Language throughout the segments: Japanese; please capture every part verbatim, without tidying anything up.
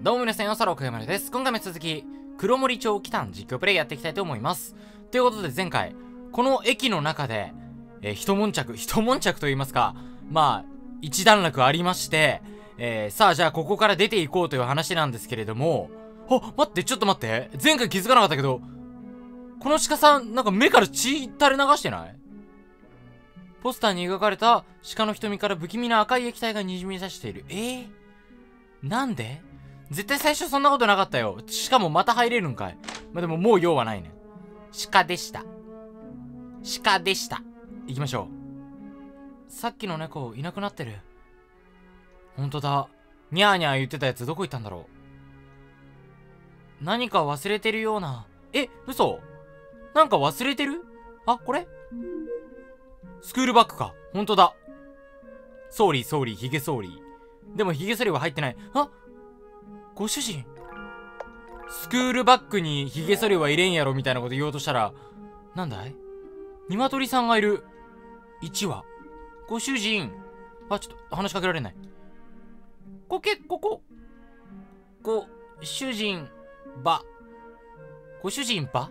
どうも皆さん、よさろくやまるです。今回も続き、黒森町奇譚実況プレイやっていきたいと思います。ということで前回、この駅の中で、えー、一悶着、一悶着と言いますか、まあ、一段落ありまして、えー、さあじゃあここから出ていこうという話なんですけれども、あ、待って、ちょっと待って。前回気づかなかったけど、この鹿さん、なんか目から血垂れ流してない？ポスターに描かれた鹿の瞳から不気味な赤い液体がにじみ出している。えー、なんで？絶対最初そんなことなかったよ。しかもまた入れるんかい。まあ、でももう用はないね。鹿でした。鹿でした。行きましょう。さっきの猫いなくなってる。ほんとだ。ニャーニャー言ってたやつどこ行ったんだろう。何か忘れてるような。え、嘘？なんか忘れてる？あ、これ？スクールバッグか。ほんとだ。ソーリーソーリー、ヒゲソーリー。でもヒゲソリは入ってない。あ、ご主人。スクールバッグにヒゲ剃りは入れんやろみたいなこと言おうとしたら、なんだい？鶏さんがいる。いちわ。ご主人。あ、ちょっと話しかけられない。こけ、ここ。ご主人ば。ご主人ば？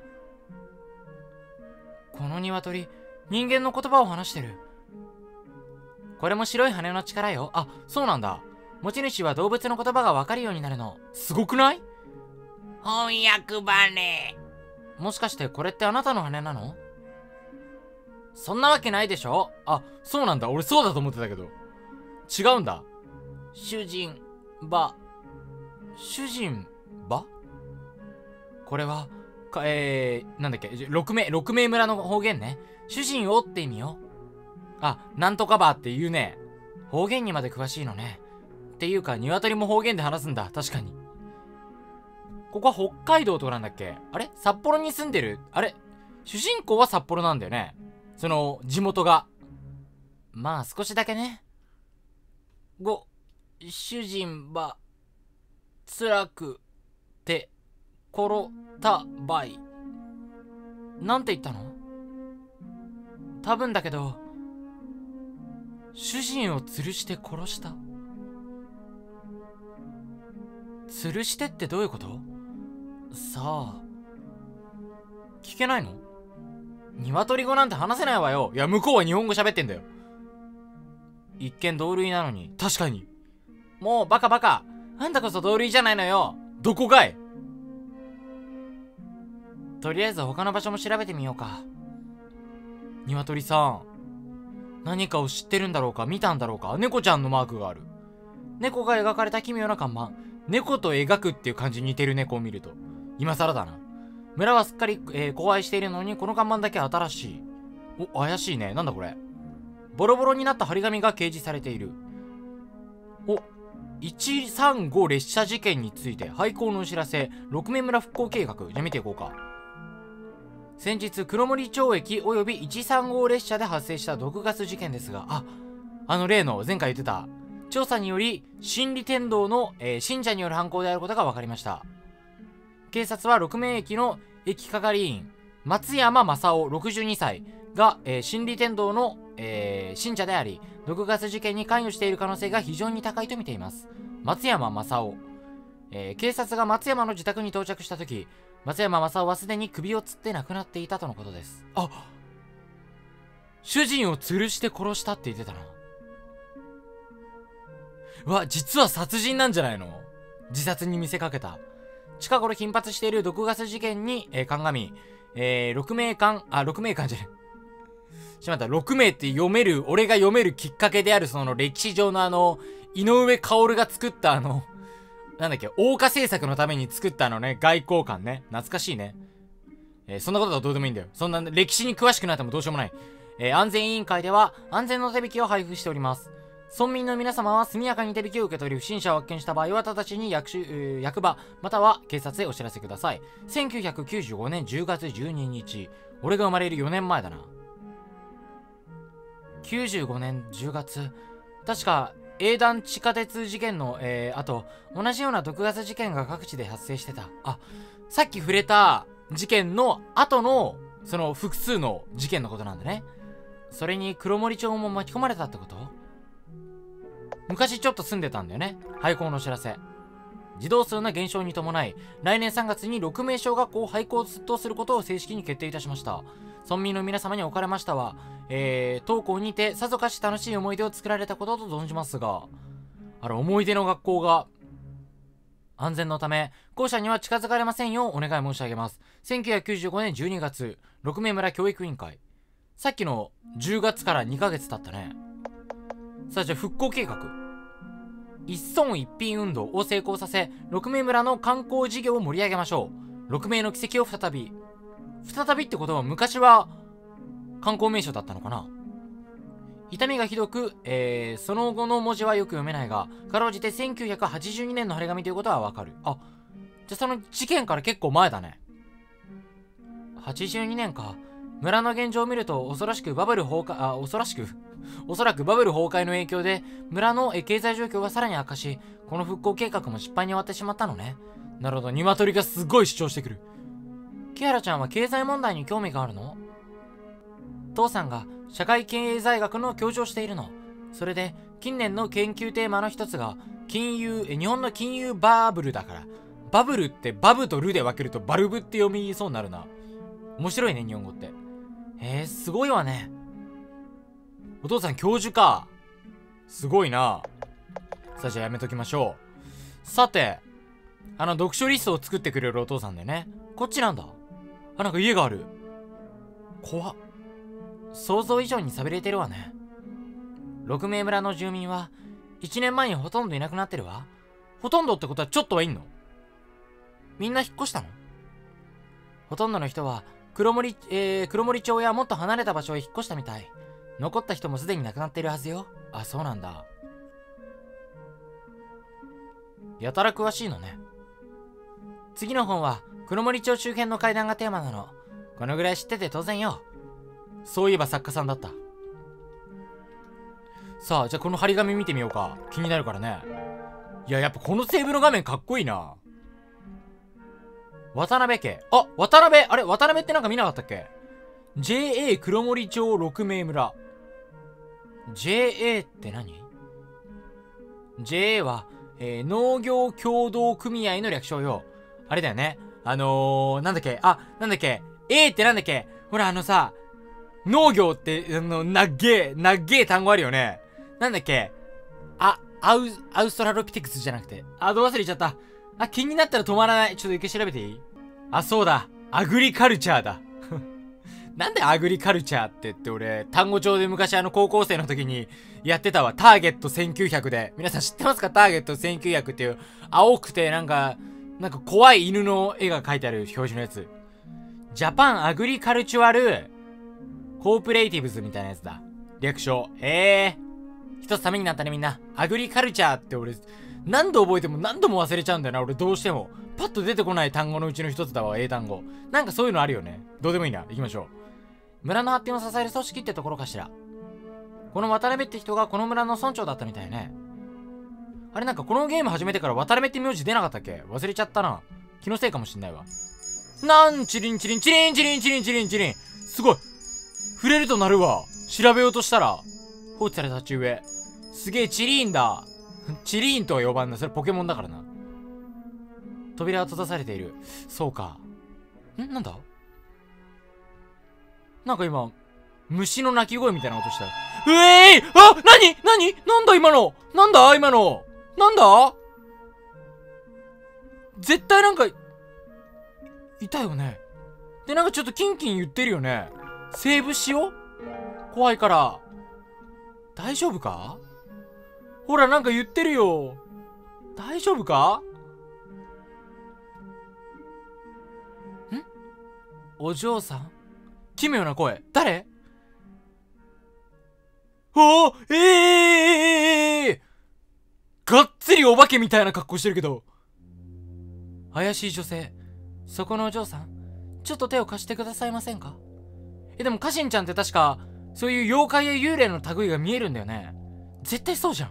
この鶏、人間の言葉を話してる。これも白い羽の力よ。あ、そうなんだ。持ち主は動物の言葉がわかるようになるの。すごくない？翻訳バネ。もしかしてこれってあなたの羽なの？そんなわけないでしょ？あ、そうなんだ。俺そうだと思ってたけど。違うんだ。主人、ば。主人、ば？これは、か、えー、なんだっけ、六名、六名村の方言ね。主人をって意味よ。あ、なんとかばって言うね。方言にまで詳しいのね。っていうか、鶏も方言で話すんだ。確かに。ここは北海道とかなんだっけ？あれ？札幌に住んでる？あれ？主人公は札幌なんだよね。その、地元が。まあ、少しだけね。ご、主人ば、辛く、て、ころ、た、ばい。なんて言ったの？多分だけど、主人を吊るして殺した？吊るしてってどういうこと？さあ、聞けないの？鶏語なんて話せないわよ。いや、向こうは日本語喋ってんだよ。一見同類なのに。確かに。もうバカバカ。あんたこそ同類じゃないのよ。どこかい？とりあえず他の場所も調べてみようか。鶏さん、何かを知ってるんだろうか？見たんだろうか？猫ちゃんのマークがある。猫が描かれた奇妙な看板。猫と描くっていう感じに似てる猫を見ると。今更だな。村はすっかり、えー、荒廃しているのに、この看板だけ新しい。お、怪しいね。なんだこれ。ボロボロになった張り紙が掲示されている。お、いちさんご列車事件について廃校のお知らせ。六名村復興計画。じゃあ見ていこうか。先日黒森町駅およびいちさんご列車で発生した毒ガス事件ですが、あ、あの例の前回言ってた調査により心理天道の、えー、信者による犯行であることが分かりました。警察は六名駅の駅係員松山正夫ろくじゅうにさいが、えー、心理天道の、えー、信者であり、毒ガス事件に関与している可能性が非常に高いと見ています。松山正夫、えー、警察が松山の自宅に到着した時、松山正夫はすでに首を吊って亡くなっていたとのことです。あ、主人を吊るして殺したって言ってたな。うわ、実は殺人なんじゃないの？自殺に見せかけた。近頃頻発している毒ガス事件に、えー、鑑み、えー、六名間、あ、六名間じゃない。しまった、六名って読める、俺が読めるきっかけである、その歴史上のあの、井上薫が作ったあの、なんだっけ、桜花製作のために作ったあのね、外交官ね。懐かしいね。えー、そんなことはどうでもいいんだよ。そんな歴史に詳しくなってもどうしようもない。えー、安全委員会では安全の手引きを配布しております。村民の皆様は速やかに手引きを受け取り、不審者を発見した場合は直ちに 役, 所、えー、役場または警察へお知らせください。せんきゅうひゃくきゅうじゅうごねんじゅうがつじゅうににち。俺が生まれるよねんまえだな。きゅうじゅうごねんじゅうがつ。確か営団地下鉄事件の、えー、あと同じような毒ガス事件が各地で発生してた。あ、さっき触れた事件の後のその複数の事件のことなんだね。それに黒森町も巻き込まれたってこと？昔ちょっと住んでたんだよね。廃校のお知らせ。 児童数の減少に伴い、来年さんがつにろくめい小学校を廃校とすることを正式に決定いたしました。村民の皆様におかれましたは、えー、当校にてさぞかし楽しい思い出を作られたことと存じますが、あれ、思い出の学校が、安全のため、校舎には近づかれませんようお願い申し上げます。せんきゅうひゃくきゅうじゅうごねんじゅうにがつ、六名村教育委員会。さっきのじゅうがつからにかげつ経ったね。さあ、じゃあ復興計画。一村一品運動を成功させ、六名村の観光事業を盛り上げましょう。六名の奇跡を再び。再びってことは昔は観光名所だったのかな。痛みがひどく、えー、その後の文字はよく読めないが、かろうじてせんきゅうひゃくはちじゅうにねんの張り紙ということはわかる。あ、じゃあその事件から結構前だね。はちじゅうにねんか。村の現状を見ると、恐ろしくバブル崩壊、あ、恐ろしく、おそらくバブル崩壊の影響で、村の経済状況がさらに悪化し、この復興計画も失敗に終わってしまったのね。なるほど、鶏がすごい主張してくる。キアラちゃんは経済問題に興味があるの？父さんが社会経済学の教授をしているの。それで、近年の研究テーマの一つが、金融、日本の金融バブルだから。バブルってバブとルで分けるとバルブって読みそうになるな。面白いね、日本語って。へえ、すごいわね。お父さん教授か。すごいな。さあ、じゃあやめときましょう。さて、あの読書リストを作ってくれるお父さんでね。こっちなんだ。あ、なんか家がある。怖っ。想像以上に寂れてるわね。六名村の住民はいちねんまえにほとんどいなくなってるわ。ほとんどってことはちょっとはいんの？みんな引っ越したの？ほとんどの人は黒森、えー、黒森町やもっと離れた場所へ引っ越したみたい。残った人もすでに亡くなっているはずよ。あ、そうなんだ。やたら詳しいのね。次の本は黒森町周辺の階段がテーマなの。このぐらい知ってて当然よ。そういえば作家さんだった。さあ、じゃあこの張り紙見てみようか。気になるからね。いや、やっぱこのセーブの画面かっこいいな。渡辺家。あ、渡辺、あれ渡辺ってなんか見なかったっけ？ ジェーエー 黒森町六名村。ジェーエー って何？ ジェーエー は、えー、農業協同組合の略称よ。あれだよね。あのー、なんだっけ、あ、なんだっけ、A ってなんだっけ、ほらあのさ、農業って、あの、なっげえ、なっげえ単語あるよね。なんだっけ、あ、アウ、アウストラロピテクスじゃなくて、あ、どう忘れちゃった。あ、気になったら止まらない。ちょっと一回調べていい？あ、そうだ。アグリカルチャーだ。なんでアグリカルチャーってって俺、単語帳で昔あの高校生の時にやってたわ。ターゲットせんきゅうひゃくで。皆さん知ってますか？ターゲットせんきゅうひゃくっていう青くてなんか、なんか怖い犬の絵が描いてある表示のやつ。ジャパンアグリカルチュアルコープレイティブズみたいなやつだ。略称。ええー。一つためになったねみんな。アグリカルチャーって俺、何度覚えても何度も忘れちゃうんだよな。俺どうしても。パッと出てこない単語のうちの一つだわ。英単語。なんかそういうのあるよね。どうでもいいな。行きましょう。村の発展を支える組織ってところかしら。この渡辺って人がこの村の村長だったみたいね。あれなんかこのゲーム始めてから渡辺って名字出なかったっけ？忘れちゃったな。気のせいかもしんないわ。なんチリンチリンチリンチリンチリンチリンチリン。すごい。触れるとなるわ。調べようとしたら放置された鉢植え。すげえチリーンだ。チリーンとは呼ばんな。それポケモンだからな。扉は閉ざされている。そうか。んなんだ？なんか今、虫の鳴き声みたいな音した。うえーい！あ！なになになんだ今の！なんだ今の！なんだ？絶対なんか、いたよね。で、なんかちょっとキンキン言ってるよね。セーブしよう？怖いから。大丈夫か？ほら、なんか言ってるよ。大丈夫か？ん？お嬢さん？奇妙な声。誰？おお、ええー、ええー、がっつりお化けみたいな格好してるけど。怪しい女性。そこのお嬢さん、ちょっと手を貸してくださいませんか？え、でもカシンちゃんって確か、そういう妖怪や幽霊の類が見えるんだよね。絶対そうじゃん。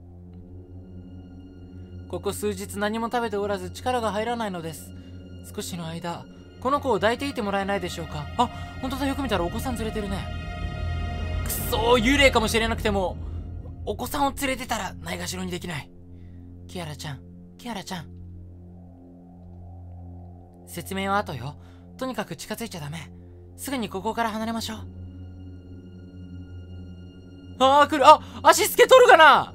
ここ数日何も食べておらず力が入らないのです。少しの間、この子を抱いていてもらえないでしょうか？あ、本当だ、よく見たらお子さん連れてるね。くそー、幽霊かもしれなくても、お子さんを連れてたらないがしろにできない。キアラちゃん、キアラちゃん。 説明は後よ。とにかく近づいちゃダメ。すぐにここから離れましょう。あー、来る。あ、足つけとるかな。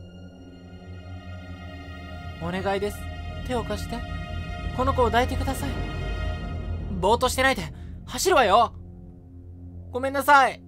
お願いです。手を貸して。この子を抱いてください。ぼーっとしてないで。走るわよ。ごめんなさい。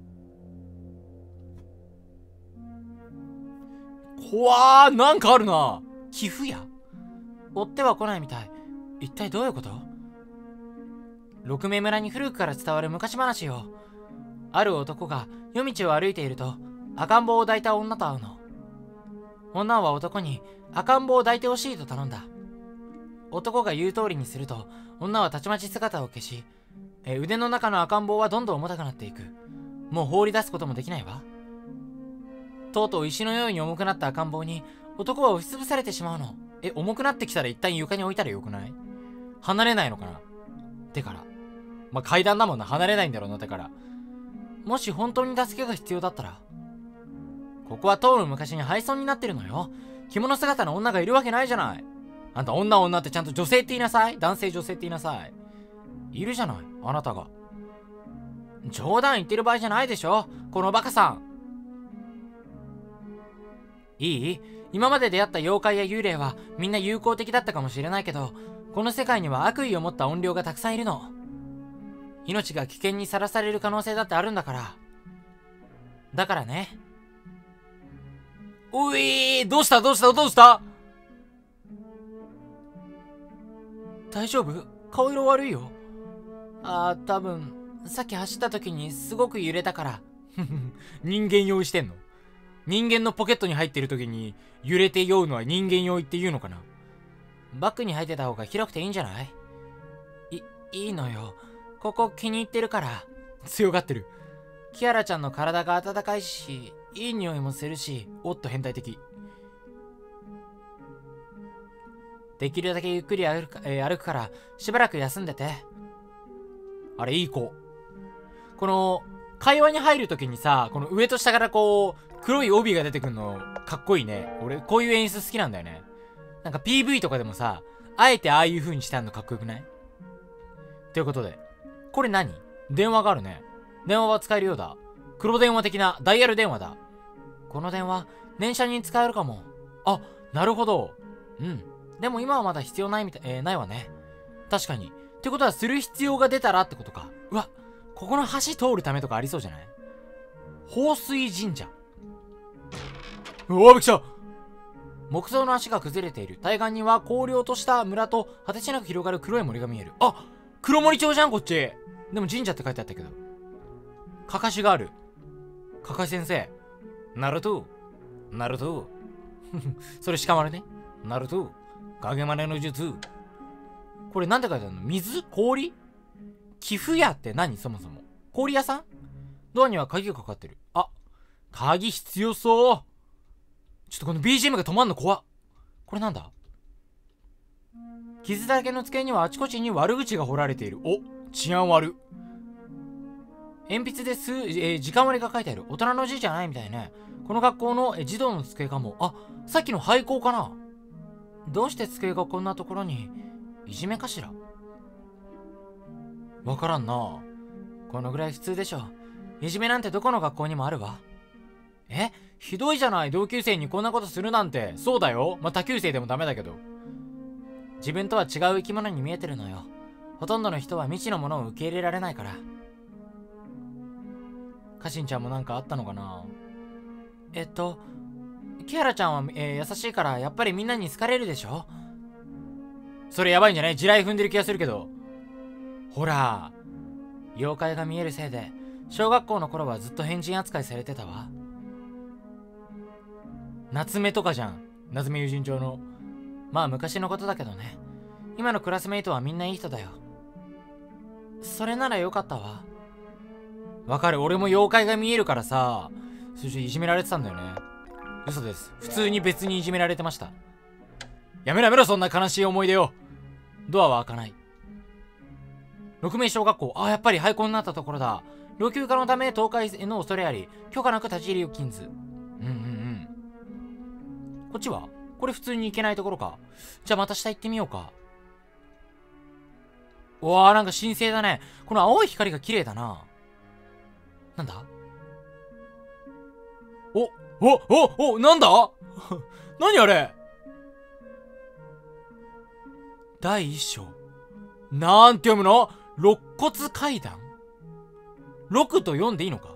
怖ー、なんかあるな。寄付や。追っては来ないみたい。一体どういうこと？六名村に古くから伝わる昔話よ。ある男が夜道を歩いていると赤ん坊を抱いた女と会うの。女は男に赤ん坊を抱いてほしいと頼んだ。男が言う通りにすると女はたちまち姿を消し、え腕の中の赤ん坊はどんどん重たくなっていく。もう放り出すこともできないわ。とうとう石のように重くなった赤ん坊に男は押しつぶされてしまうの。え、重くなってきたら一旦床に置いたらよくない？離れないのかな？手から。まあ、階段だもんな。離れないんだろうな、手から。もし本当に助けが必要だったら。ここはとうの昔に廃村になってるのよ。着物姿の女がいるわけないじゃない。あんた女女ってちゃんと女性って言いなさい。男性女性って言いなさい。いるじゃない、あなたが。冗談言ってる場合じゃないでしょ、このバカさん。いい？今まで出会った妖怪や幽霊はみんな友好的だったかもしれないけど、この世界には悪意を持った怨霊がたくさんいるの。命が危険にさらされる可能性だってあるんだから。だからね。おいー、どうしたどうしたどうした？大丈夫？顔色悪いよ。あー、多分さっき走った時にすごく揺れたから。人間用意してんの？人間のポケットに入ってる時に揺れて酔うのは人間用意って言うのかな。バッグに入ってた方が広くていいんじゃない？い、いいのよ。ここ気に入ってるから。強がってる。キアラちゃんの体が温かいし、いい匂いもするし、おっと変態的。できるだけゆっくり歩く、えー、歩くからしばらく休んでて。あれいい子。この会話に入るときにさ、この上と下からこう黒い帯が出てくるのかっこいいね。俺こういう演出好きなんだよね。なんか ピーブイ とかでもさ、あえてああいう風にしてあんのかっこよくない？ということで、これ何？電話があるね。電話は使えるようだ。黒電話的なダイヤル電話だ。この電話電車に使えるかも。あ、なるほど。うん。でも今はまだ必要ないみたい、えー、ないわね。確かに。ってことはする必要が出たらってことか。うわ、ここの橋通るためとかありそうじゃない？放水神社。うわ、びっくりした。木造の足が崩れている。対岸には荒涼とした村と果てしなく広がる黒い森が見える。あ、黒森町じゃんこっち。でも神社って書いてあったけど。かかしがある。かかし先生。ナルトナルトそれ鹿丸ね。ナルト影真似の術。これなんて書いてあるの？水？氷？寄付屋って何？そもそも氷屋さん？ドアには鍵がかかってる。あ、鍵必要そう。ちょっとこの ビージーエム が止まんの怖っ。これなんだ？傷だらけの机にはあちこちに悪口が彫られている。お、治安悪。鉛筆で数、えー、時間割が書いてある。大人の字じゃないみたいね。この学校の、えー、児童の机かも。あ、さっきの廃校かな。どうして机がこんなところに？いじめかしら？わからんな。このぐらい普通でしょ。いじめなんてどこの学校にもあるわ。え？ひどいじゃない。同級生にこんなことするなんて。そうだよ。まあ、他級生でもダメだけど。自分とは違う生き物に見えてるのよ。ほとんどの人は未知のものを受け入れられないから。かしんちゃんもなんかあったのかな。えっとキハラちゃんは、えー、優しいからやっぱりみんなに好かれるでしょ。それやばいんじゃない？地雷踏んでる気がするけど。ほら、妖怪が見えるせいで小学校の頃はずっと変人扱いされてたわ。夏目とかじゃん。夏目友人帳の。まあ昔のことだけどね。今のクラスメイトはみんないい人だよ。それならよかったわ。わかる。俺も妖怪が見えるからさ、そしていじめられてたんだよね。嘘です。普通に別にいじめられてました。やめろやめろ、そんな悲しい思い出を。ドアは開かない。六名小学校。あ、やっぱり廃校になったところだ。老朽化のため倒壊への恐れあり、許可なく立ち入りを禁ず。うんうんうん。こっちはこれ普通に行けないところか。じゃあまた下行ってみようか。 うわー、なんか神聖だね。この青い光が綺麗だな。なんだ？お、お、お、お、なんだ何あれ？第一章。なんて読むの？肋骨階段？ろくとよんでいいのか？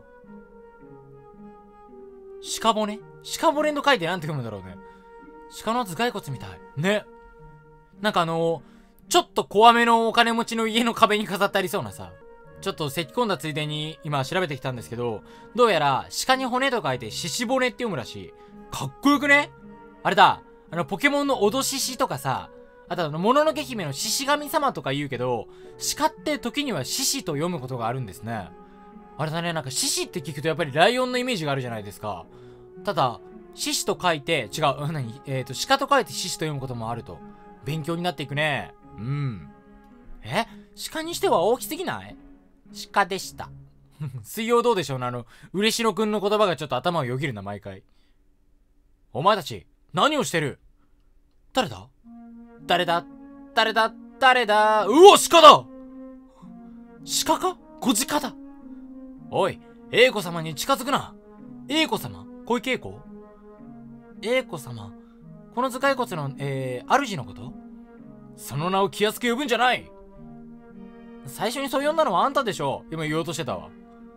鹿骨？鹿骨と書いてなんて読むんだろうね。鹿の頭蓋骨みたい。ね。なんかあのー、ちょっと怖めのお金持ちの家の壁に飾ってありそうなさ。ちょっと咳込んだついでに今調べてきたんですけど、どうやら鹿に骨と書いて獅子骨って読むらしい。かっこよくね？あれだ、あのポケモンのオドシシとかさ、あとあの、もののけ姫の獅子神様とか言うけど、鹿って時には獅子と読むことがあるんですね。あれだね、なんか獅子って聞くとやっぱりライオンのイメージがあるじゃないですか。ただ、獅子と書いて、違う、何えっと、鹿と書いて獅子と読むこともあると。勉強になっていくね。うん。え？鹿にしては大きすぎない？鹿でした。水曜どうでしょうね、あの、嬉野くんの言葉がちょっと頭をよぎるな、毎回。お前たち、何をしてる？誰だ？誰だ？誰だ？誰だ？うお、鹿だ！鹿か？小鹿だ。おい、英子様に近づくな。英子様？小池栄子？英子様？この頭蓋骨の、えー、主のこと？その名を気安く呼ぶんじゃない。最初にそう呼んだのはあんたでしょ。今言おうとしてたわ。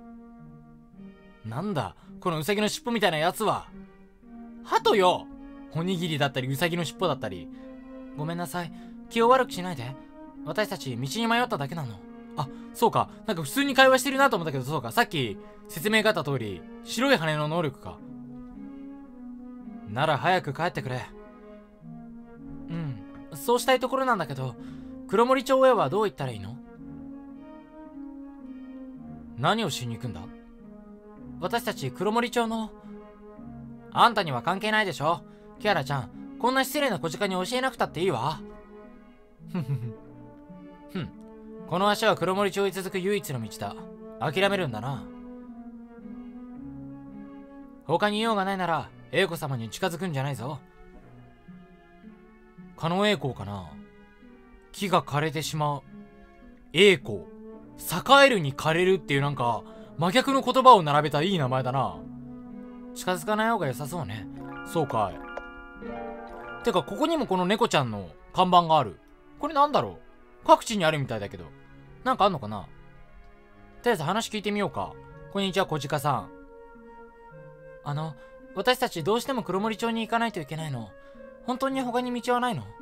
なんだ、このウサギの尻尾みたいなやつは。鳩よ。おにぎりだったりウサギの尻尾だったり。ごめんなさい。気を悪くしないで。私たち道に迷っただけなの。あ、そうか。なんか普通に会話してるなと思ったけど、そうか。さっき説明があった通り、白い羽の能力か。なら早く帰ってくれ。うん。そうしたいところなんだけど、黒森町へはどう行ったらいいの？何をしに行くんだ？私たち黒森町の。あんたには関係ないでしょ。キアラちゃん、こんな失礼な小鹿に教えなくたっていいわ。ふんふんふん。ふん。この足は黒森町へ続く唯一の道だ。諦めるんだな。他に用がないなら、英子様に近づくんじゃないぞ。狩野英孝かな。木が枯れてしまう。英孝。栄えるに枯れるっていうなんか、真逆の言葉を並べたいい名前だな。近づかない方が良さそうね。そうかい。てか、ここにもこの猫ちゃんの看板がある。これなんだろう？各地にあるみたいだけど。なんかあんのかな？とりあえず話聞いてみようか。こんにちは、小鹿さん。あの、私たちどうしても黒森町に行かないといけないの。本当に他に道はないの？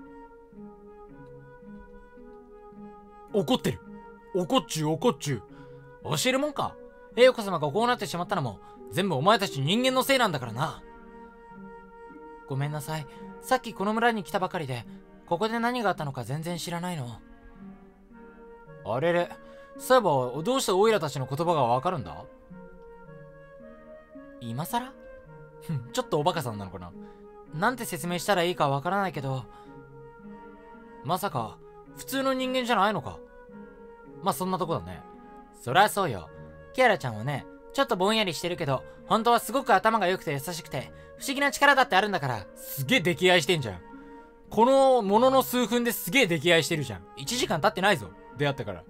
怒ってる。怒っちゅう怒っちゅう。教えるもんか。栄子様がこうなってしまったのも全部お前たち人間のせいなんだからな。ごめんなさい。さっきこの村に来たばかりで、ここで何があったのか全然知らないの。あれれ、そういえばどうしてオイラたちの言葉がわかるんだ？今さら？ちょっとおバカさんなのかな。なんて説明したらいいかわからないけど、まさか普通の人間じゃないのか。まあそんなとこだね。そりゃそうよ。キアラちゃんはね、ちょっとぼんやりしてるけど、本当はすごく頭が良くて優しくて、不思議な力だってあるんだから。すげえ溺愛してんじゃん。このものの数分ですげえ溺愛してるじゃん。いちじかん経ってないぞ。出会ってから。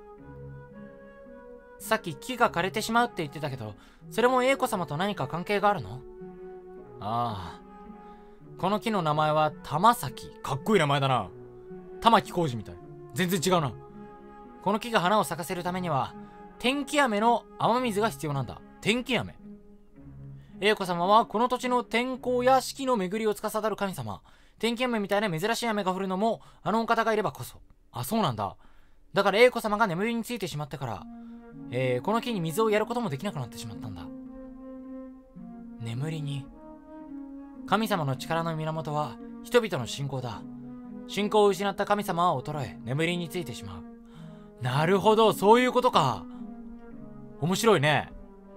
さっき木が枯れてしまうって言ってたけど、それも英子様と何か関係があるの？ああ。この木の名前は玉崎。かっこいい名前だな。玉木浩二みたい。全然違うな。この木が花を咲かせるためには、天気雨の雨水が必要なんだ。天気雨。英子様はこの土地の天候や四季の巡りを司る神様。天気雨みたいな珍しい雨が降るのも、あのお方がいればこそ。あ、そうなんだ。だから英子様が眠りについてしまってから、えー、この木に水をやることもできなくなってしまったんだ。眠りに。神様の力の源は人々の信仰だ。信仰を失った神様は衰え、眠りについてしまう。なるほど、そういうことか。面白いね。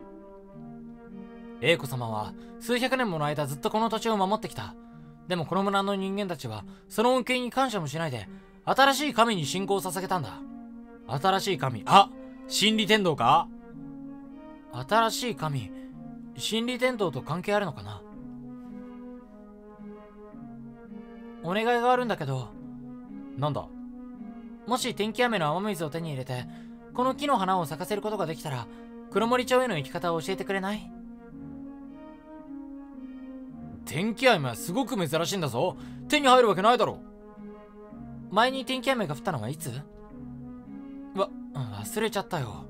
英子様は数百年もの間ずっとこの土地を守ってきた。でもこの村の人間たちはその恩恵に感謝もしないで、新しい神に信仰を捧げたんだ。新しい神。あ、真理天道か？新しい神。真理天道と関係あるのかな？お願いがあるんだけど。なんだ？ もし天気雨の雨水を手に入れてこの木の花を咲かせることができたら黒森町への行き方を教えてくれない？天気雨はすごく珍しいんだぞ。手に入るわけないだろ。前に天気雨が降ったのはいつ？わ、忘れちゃったよ。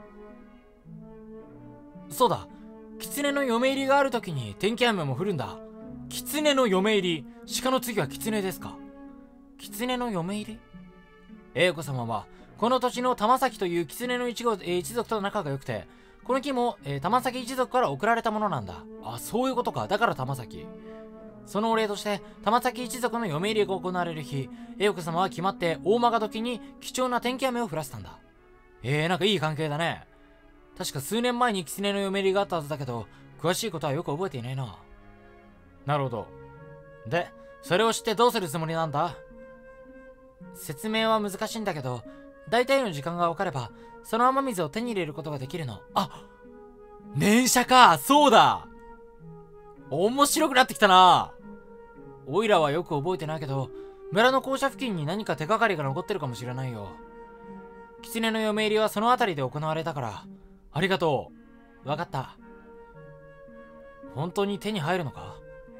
そうだ、狐の嫁入りがある時に天気雨も降るんだ。狐の嫁入り、鹿の次は狐ですか？狐の嫁入り？英子様はこの土地の玉崎という狐の一, 号、えー、一族と仲が良くて、この木も、えー、玉崎一族から贈られたものなんだ。あ、そういうことか。だから玉崎。そのお礼として玉崎一族の嫁入りが行われる日、英子様は決まって大間が時に貴重な天気雨を降らせたんだ。えー、なんかいい関係だね。確か数年前に狐の嫁入りがあったはずだけど、詳しいことはよく覚えていないな。なるほど。で、それを知ってどうするつもりなんだ？説明は難しいんだけど、大体の時間が分かればその雨水を手に入れることができるの。あ、念写か。そうだ。面白くなってきたな。オイラはよく覚えてないけど、村の校舎付近に何か手がかりが残ってるかもしれないよ。狐の嫁入りはその辺りで行われたから。ありがとう。分かった。本当に手に入るのか？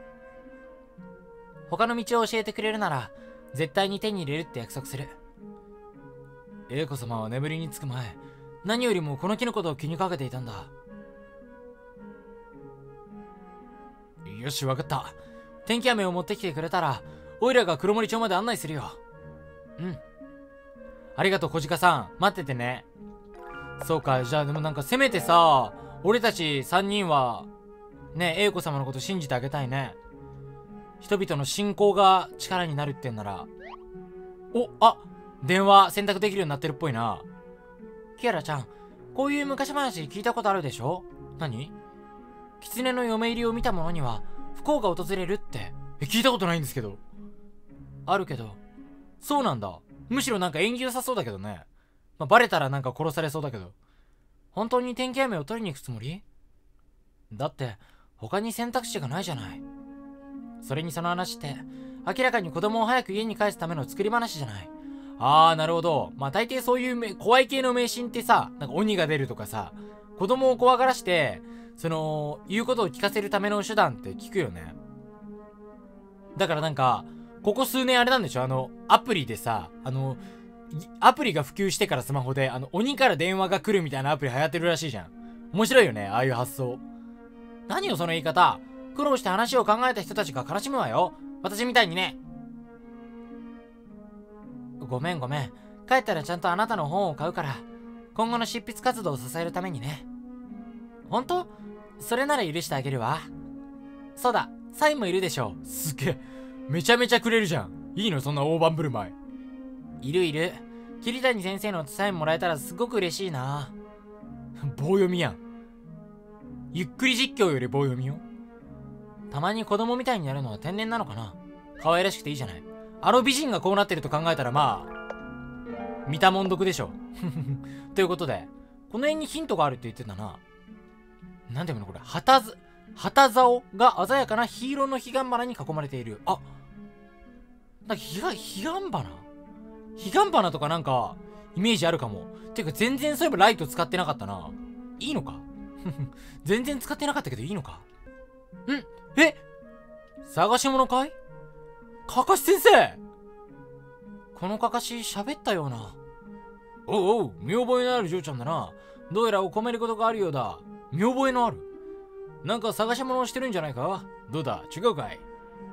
他の道を教えてくれるなら絶対に手に入れるって約束する。英子様は眠りにつく前、何よりもこの木のことを気にかけていたんだ。よし、分かった。天気雨を持ってきてくれたらオイラが黒森町まで案内するよ。うん、ありがとう小鹿さん。待っててね。そうか、じゃあでもなんかせめてさ、俺たちさんにんはね、英子様のこと信じてあげたいね。人々の信仰が力になるってんなら。お、あ、電話選択できるようになってるっぽいな。キアラちゃん、こういう昔話聞いたことあるでしょ？何？狐の嫁入りを見た者には不幸が訪れるって。え、聞いたことないんですけど。あるけど。そうなんだ。むしろなんか縁起良さそうだけどね。まあ、バレたらなんか殺されそうだけど。本当に天気雨を取りに行くつもり？だって他に選択肢がないじゃない。それにその話って明らかに子供を早く家に帰すための作り話じゃない。あー、なるほど。まあ大抵そういう怖い系の迷信ってさ、なんか鬼が出るとかさ、子供を怖がらしてその言うことを聞かせるための手段って聞くよね。だからなんかここ数年あれなんでしょ、あのアプリでさ、あのアプリが普及してからスマホであの鬼から電話が来るみたいなアプリ流行ってるらしいじゃん。面白いよね、ああいう発想。何よその言い方。苦労して話を考えた人たちが悲しむわよ。私みたいにね。ごめんごめん。帰ったらちゃんとあなたの本を買うから。今後の執筆活動を支えるためにね。本当？それなら許してあげるわ。そうだ、サインもいるでしょ。すげえ。めちゃめちゃくれるじゃん。いいのそんな大盤振る舞い。いるいる。桐谷先生のサインもらえたらすごく嬉しいな。棒読みやん。ゆっくり実況より棒読みよ。たまに子供みたいになるのは天然なのかな。可愛らしくていいじゃない。あの美人がこうなってると考えたらまあ見たもんどくでしょ。ということでこの辺にヒントがあるって言ってたな。なんでもねこれ旗ず旗竿が鮮やかな黄色の彼岸花に囲まれている。あ、なんか彼岸花彼岸花とかなんかイメージあるかも。ていうか全然そういえばライト使ってなかったな。いいのか？全然使ってなかったけどいいのか？ん？え？探し物かい？かかし先生！このかかし喋ったような。おうおう、見覚えのある嬢ちゃんだな。どうやらお困りごとがあるようだ。見覚えのある？なんか探し物をしてるんじゃないか？どうだ、違うかい？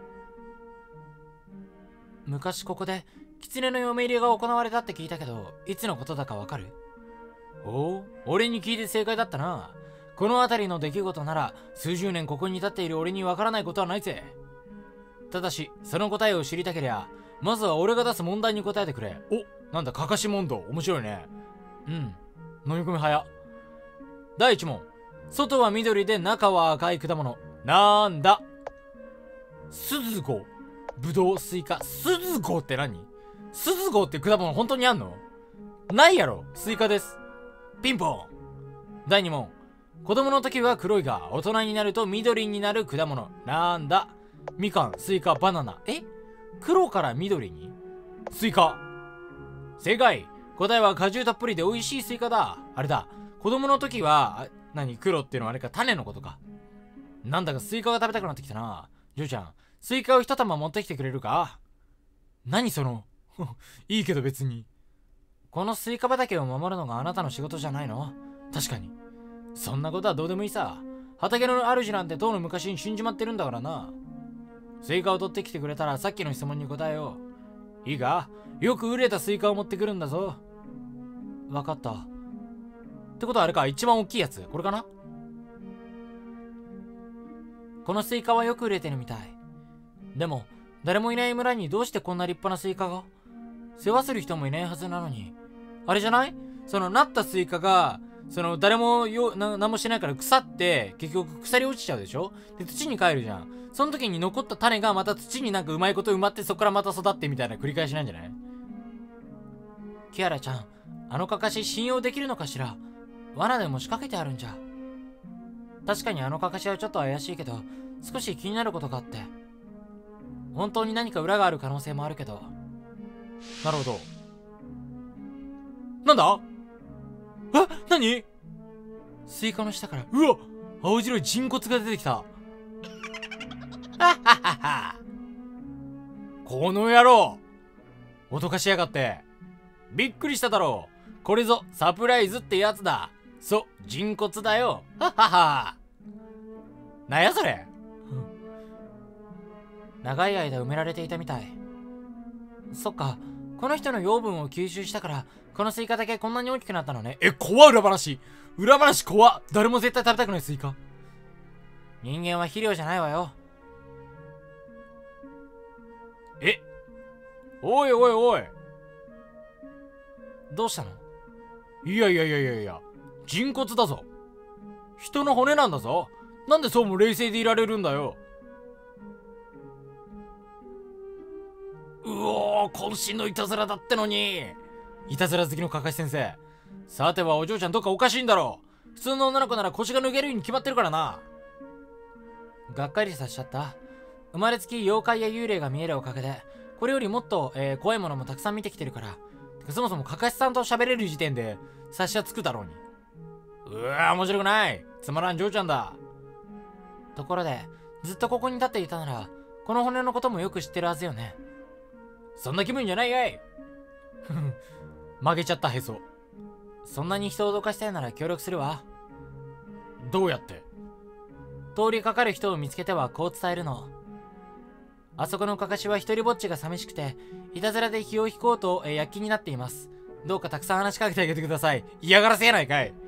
昔ここで狐の嫁入りが行われたって聞いたけど、いつのことだかわかる？おう、俺に聞いて正解だったな。この辺りの出来事なら数十年ここに立っている俺にわからないことはないぜ。ただしその答えを知りたけりゃまずは俺が出す問題に答えてくれ。お、なんだかかし問答。面白いね。うん、飲み込み早。だいいち問。外は緑で中は赤い果物なんだ？鈴子、ぶどう、スイカ。鈴子って何？鈴子って果物本当にあんの？ないやろ。スイカです。ピンポン。だいに問。子供の時は黒いが大人になると緑になる果物なんだ？みかん、スイカ、バナナ。え？黒から緑に？スイカ。 正解。答えは果汁たっぷりで美味しいスイカだ。あれだ、子供の時は、あ、何、黒っていうのはあれか、種のことか。なんだかスイカが食べたくなってきたな。ジョーちゃん、スイカを一玉持ってきてくれるか？何そのいいけど別に。このスイカ畑を守るのがあなたの仕事じゃないの？確かに。そんなことはどうでもいいさ。畑の主なんてとうの昔に死んじまってるんだからな。スイカを取ってきてくれたらさっきの質問に答えよう。いいか？よく売れたスイカを持ってくるんだぞ。わかった。ってことはあれか、一番大きいやつ。これかな？このスイカはよく売れてるみたい。でも、誰もいない村にどうしてこんな立派なスイカが？世話する人もいないはずなのに。あれじゃない？その、なったスイカが、その、誰もよ、な、何もしないから腐って、結局腐り落ちちゃうでしょ？で、土に帰るじゃん。その時に残った種がまた土になんかうまいこと埋まって、そこからまた育ってみたいな繰り返しなんじゃない？キアラちゃん、あのかかし信用できるのかしら？罠でも仕掛けてあるんじゃ。確かにあのかかしはちょっと怪しいけど、少し気になることがあって。本当に何か裏がある可能性もあるけど。なるほど。なんだ？え？何？スイカの下から、うわ！青白い人骨が出てきた。はっはっはっは。この野郎！脅かしやがって。びっくりしただろう。これぞサプライズってやつだ。そう、人骨だよ。はっはっは。なんやそれ。長い間埋められていたみたい。そっか、この人の養分を吸収したからこのスイカだけこんなに大きくなったのね。え、怖っ。裏話裏話怖っ。誰も絶対食べたくないスイカ。人間は肥料じゃないわよ。え、おいおいおい、どうしたの？いやいやいやいやいや、人骨だぞ。人の骨なんだぞ。なんでそうも冷静でいられるんだよ。うおー、渾身のいたずらだってのに。いたずら好きのかかし先生。さてはお嬢ちゃんどっかおかしいんだろう。普通の女の子なら腰が抜けるように決まってるからな。がっかりさせちゃった。生まれつき妖怪や幽霊が見えるおかげで、これよりもっと、えー、怖いものもたくさん見てきてるから。てかそもそもかかしさんと喋れる時点で察しはつくだろうに。うわー、面白くない。つまらん嬢ちゃんだ。ところで、ずっとここに立っていたなら、この骨のこともよく知ってるはずよね。そんな気分じゃないやい。曲げちゃったへそ。そんなに人を脅かしたいなら協力するわ。どうやって？通りかかる人を見つけてはこう伝えるの。あそこのかかしは一人ぼっちが寂しくて、いたずらで気を引こうと、えー、躍起になっています。どうかたくさん話しかけてあげてください。嫌がらせやないかい。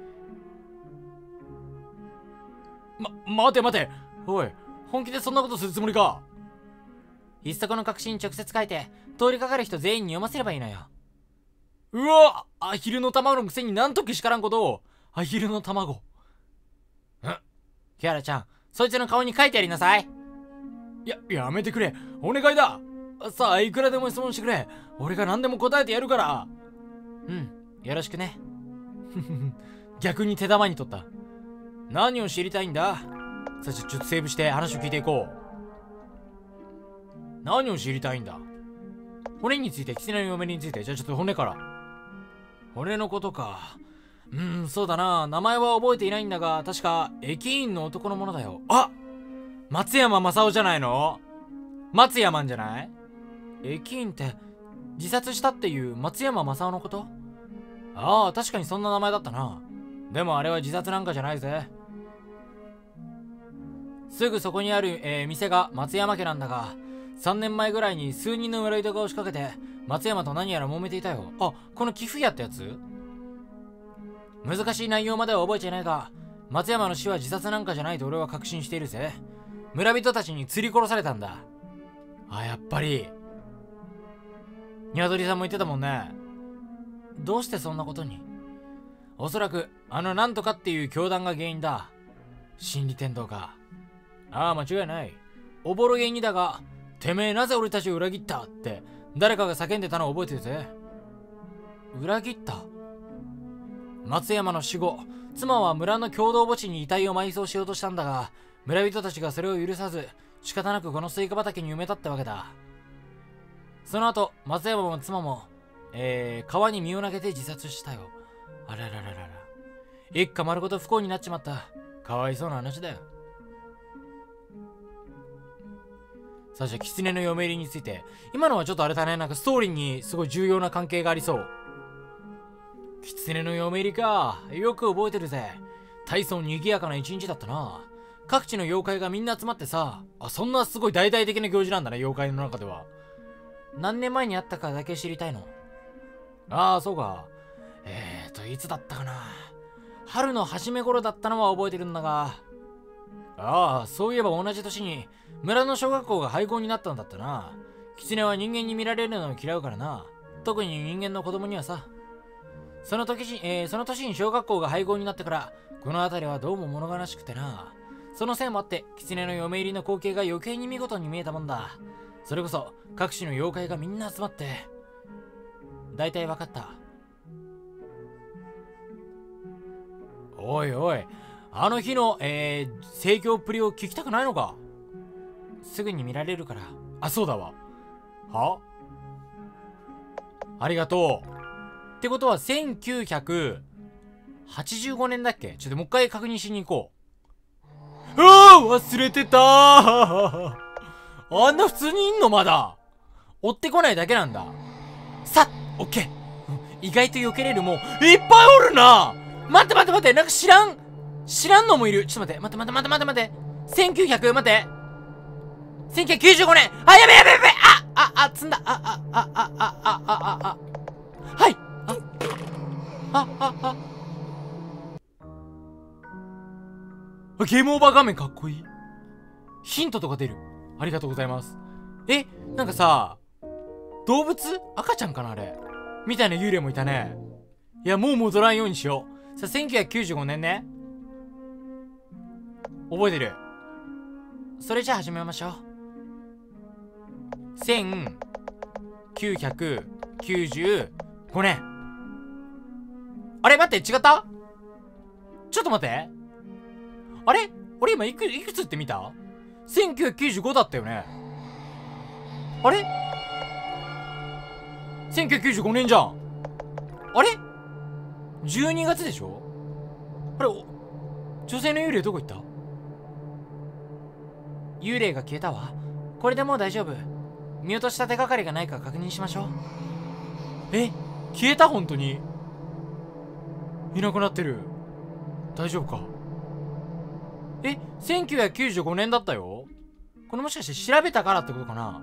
ま、待て待て。おい、本気でそんなことするつもりか？一足の隠しに直接書いて、通りかかる人全員に読ませればいいのよ。うわ！アヒルの卵のくせになんとけしからんことを。アヒルの卵。ん？キアラちゃん、そいつの顔に書いてやりなさい。や、やめてくれ。お願いだ。さあ、いくらでも質問してくれ。俺が何でも答えてやるから。うん、よろしくね。逆に手玉に取った。何を知りたいんだ？さあ、ちょ、ちょっとセーブして話を聞いていこう。何を知りたいんだ？骨について、狐の嫁について。じゃあちょっと骨から。骨のことか。うーん、そうだな。名前は覚えていないんだが、確か駅員の男のものだよ。あ、松山正夫じゃないの？松山んじゃない？駅員って自殺したっていう松山正夫のこと？ああ、確かにそんな名前だったな。でもあれは自殺なんかじゃないぜ。すぐそこにある、えー、店が松山家なんだが、さんねんまえぐらいに数人の村人が押しかけて松山と何やら揉めていたよ。あ、この寄付屋ってやつ？難しい内容までは覚えていないが、松山の死は自殺なんかじゃないと俺は確信しているぜ。村人たちに釣り殺されたんだ。あ、やっぱり。鶏さんも言ってたもんね。どうしてそんなことに？おそらくあのなんとかっていう教団が原因だ。心理天道か。ああ、間違いない。おぼろげにだが、てめえなぜ俺たちを裏切ったって誰かが叫んでたのを覚えてるぜ。裏切った？松山の死後、妻は村の共同墓地に遺体を埋葬しようとしたんだが、村人たちがそれを許さず、仕方なくこのスイカ畑に埋めたってわけだ。その後、松山も妻もえー、川に身を投げて自殺したよ。あららららら。一家丸ごと不幸になっちまった。かわいそうな話だよ。さあ、じゃあ、狐の嫁入りについて。今のはちょっとあれだね。なんかストーリーにすごい重要な関係がありそう。狐の嫁入りか。よく覚えてるぜ。大層賑やかな一日だったな。各地の妖怪がみんな集まってさ。あ、そんなすごい大々的な行事なんだね、妖怪の中では。何年前にあったかだけ知りたいの。ああ、そうか。えーと、いつだったかな。春の初め頃だったのは覚えてるんだが。ああ、そういえば同じ年に村の小学校が廃校になったんだったな。狐は人間に見られるのを嫌うからな。特に人間の子供にはさ。その時、えー、その年に小学校が廃校になってから、この辺りはどうも物悲しくてな。そのせいもあって、狐の嫁入りの光景が余計に見事に見えたもんだ。それこそ、各地の妖怪がみんな集まって。大体わかった。おいおい、あの日の、えー、盛況っぷりを聞きたくないのか。すぐに見られるから。あ、そうだわ。はありがとう。ってことは、せんきゅうひゃくはちじゅうごねんだっけ。ちょっともう一回確認しに行こう。うわー、忘れてたー。あんな普通にいんのまだ。追ってこないだけなんだ。さっ、オッケー。意外と避けれるもん、いっぱいおるな。待って待って待って、なんか知らん、知らんのもいる。ちょっと待って、待って待って待って待って待って。せんきゅうひゃく、待って。せんきゅうひゃくきゅうじゅうごねん。あ、やべやべやべ。あ、あ、あ、積んだ。あ、あ、あ、あ、あ、あ、あ、あ、あ。はい。あ、あ、あ、あ。ゲームオーバー画面かっこいい。ヒントとか出る。ありがとうございます。え、なんかさ、動物赤ちゃんかなあれ。みたいな幽霊もいたね。いや、もう戻らんようにしよう。さあ、せんきゅうひゃくきゅうじゅうごねんね。覚えてる。それじゃあ始めましょう。せんきゅうひゃくきゅうじゅうごねん。あれ待って、違った？ちょっと待って。あれ俺今いく、いくつって見た？ せんきゅうひゃくきゅうじゅうご だったよね。あれ ?せんきゅうひゃくきゅうじゅうご 年じゃん。あれ ?じゅうに 月でしょ。あれ、女性の幽霊どこ行った？幽霊が消えたわ。これでもう大丈夫。見落とした手がかりがないか確認しましょう。え、消えた？本当にいなくなってる。大丈夫か？え、せんきゅうひゃくきゅうじゅうごねんだったよ。これもしかして調べたからってことかな。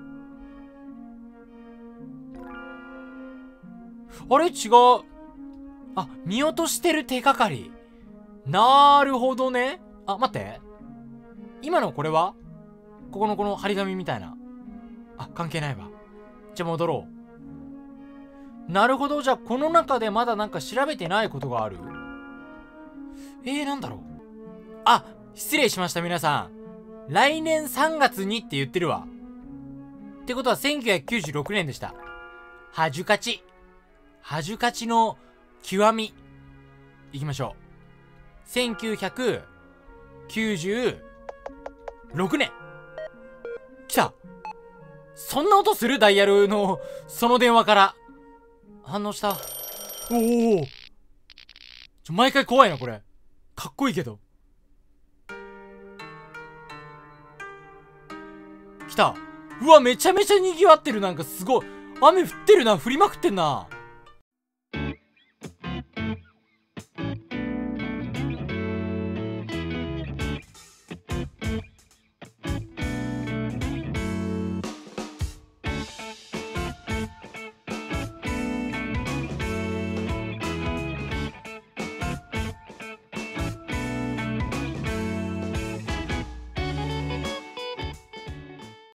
あれ違う。あ、見落としてる手がかり。なーるほどね。あ、待って。今のこれはここのこの張り紙みたいな。あ、関係ないわ。じゃあ戻ろう。なるほど。じゃあこの中でまだなんか調べてないことがある。えー、なんだろう。あ、失礼しました皆さん。来年さんがつにって言ってるわ。ってことはせんきゅうひゃくきゅうじゅうろくねんでした。はじゅかち。はじゅかちの極み。いきましょう。せんきゅうひゃくきゅうじゅうろくねん。来た。そんな音する？ダイヤルの、その電話から。反応した。おお。ちょ、毎回怖いな、これ。かっこいいけど。来た。うわ、めちゃめちゃ賑わってる。なんかすごい。雨降ってるな。降りまくってんな。